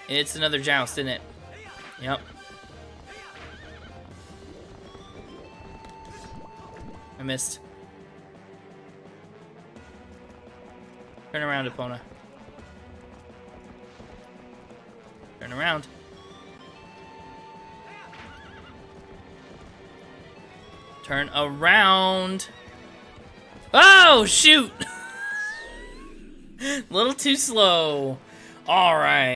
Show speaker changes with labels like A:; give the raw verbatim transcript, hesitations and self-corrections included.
A: It's another joust, isn't it? Yep. I missed. Turn around, Epona. Turn around. Turn around. Oh, shoot! A little too slow. All right.